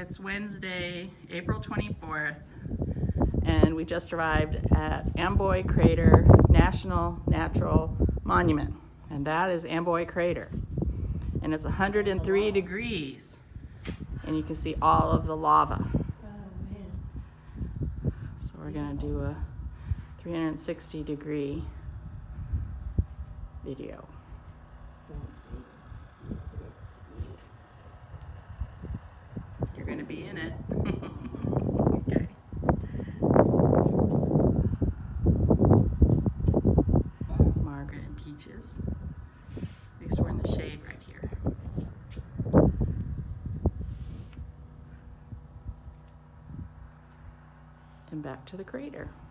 It's Wednesday, April 24th, and we just arrived at Amboy Crater National Natural Monument, and that is Amboy Crater. And it's 103 degrees, and you can see all of the lava. So we're gonna do a 360-degree video. You're gonna be in it. Okay. Margaret and Peaches. At least we're in the shade right here. And back to the crater.